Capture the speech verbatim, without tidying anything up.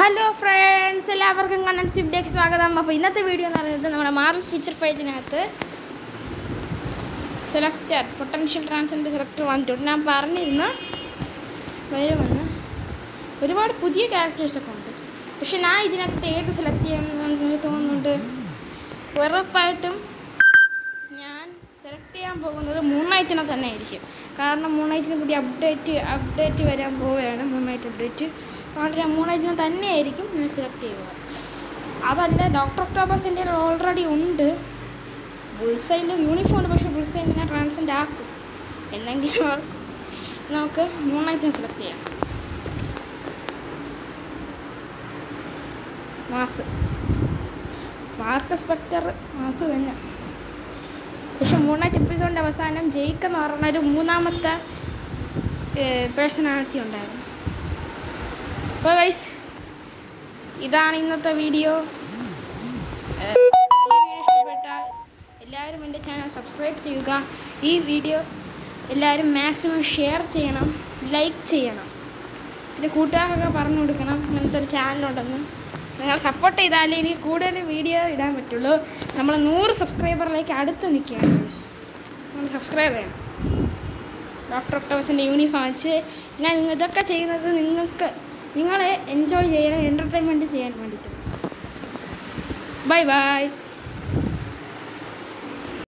Hello friends, എല്ലാവർക്കും കണ്ണൻ സിബ്ഡേക്ക് സ്വാഗതം. അപ്പോൾ ഇന്നത്തെ വീഡിയോ എന്ന് പറയുന്നത് നമ്മുടെ മാർവൽ ഫീച്ചർ ഫൈറ്റിനകത്ത് സെലക്ടർ പൊട്ടൻഷ്യൽ ട്രാൻസെൻഡ് സെലക്ടർ വന്നിട്ടുണ്ട്. ഞാൻ പറഞ്ഞിരുന്നു വരുമെന്ന്. ഒരുപാട് പുതിയ ക്യാരക്ടേഴ്സൊക്കെ ഉണ്ട്. പക്ഷെ ഞാൻ ഇതിനകത്ത് ഏത് സെലക്ട് ചെയ്യാമെന്ന് തോന്നുന്നുണ്ട്. ഉറപ്പായിട്ടും ഞാൻ സെലക്ട് ചെയ്യാൻ പോകുന്നത് മൂൺ നൈറ്റിനെ തന്നെ ആയിരിക്കും. കാരണം മൂൺ നൈറ്റിന് പുതിയ അപ്ഡേറ്റ് അപ്ഡേറ്റ് വരാൻ പോവുകയാണ്. മൂൺ നൈറ്റ് അപ്ഡേറ്റ് അതുകൊണ്ട് ഞാൻ മൂൺ നൈറ്റിനെ തന്നെ ആയിരിക്കും ഞാൻ സെലക്ട് ചെയ്യുക. അതല്ല, ഡോക്ടർ ഒക്ടോബസിൻ്റെ ഓൾറെഡി ഉണ്ട്. ബുൾസൈൻ്റെ യൂണിഫോം ഉണ്ട്. പക്ഷേ ബുൾസൈൻ്റെ ഞാൻ ട്രാൻസെൻഡ് ആക്കും എന്നെങ്കിലും ആക്കും. നമുക്ക് മൂൺ നൈറ്റിനെ സെലക്ട് ചെയ്യാം. മാസ് മാർക്ക് സ്പെക്ടർ മാസ് തന്നെ. പക്ഷെ മൂൺ നൈറ്റ് എപ്പിസോഡിൻ്റെ അവസാനം ജെയ്ക്ക് എന്ന് പറഞ്ഞ ഒരു മൂന്നാമത്തെ പേഴ്സണാലിറ്റി ഉണ്ടായിരുന്നു. അപ്പോൾ ഗൈസ്, ഇതാണ് ഇന്നത്തെ വീഡിയോ. ഈ വീഡിയോ ഇഷ്ടപ്പെട്ടാൽ എല്ലാവരും എൻ്റെ ചാനൽ സബ്സ്ക്രൈബ് ചെയ്യുക. ഈ വീഡിയോ എല്ലാവരും മാക്സിമം ഷെയർ ചെയ്യണം, ലൈക്ക് ചെയ്യണം. എൻ്റെ കൂട്ടുകാർക്കൊക്കെ പറഞ്ഞു കൊടുക്കണം ഇങ്ങനത്തെ ഒരു ചാനലുണ്ടെന്ന്. നിങ്ങൾ സപ്പോർട്ട് ചെയ്താലേ എനിക്ക് കൂടുതൽ വീഡിയോ ഇടാൻ പറ്റുള്ളൂ. നമ്മൾ നൂറ് സബ്സ്ക്രൈബറിലേക്ക് അടുത്ത് നിൽക്കുകയാണ് ഗൈസ്. നിങ്ങൾ സബ്സ്ക്രൈബ് ചെയ്യണം. ഡോക്ടർ ഒക്ടോബസിൻ്റെ യൂണിഫോം വെച്ച് ഞാൻ ഇതൊക്കെ ചെയ്യുന്നത് നിങ്ങൾക്ക് നിങ്ങളെ എൻജോയ് ചെയ്യാൻ, എൻ്റർടൈൻമെൻറ്റ് ചെയ്യാൻ വേണ്ടിയിട്ട്. Bye by.